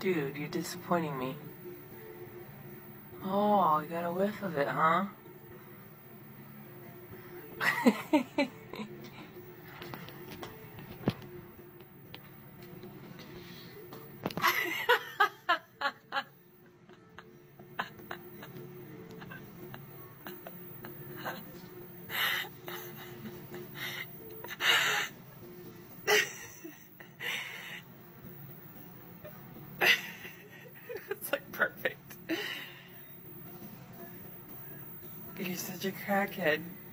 Dude, you're disappointing me. Oh, I got a whiff of it, huh? It's like perfect. You're such a crackhead.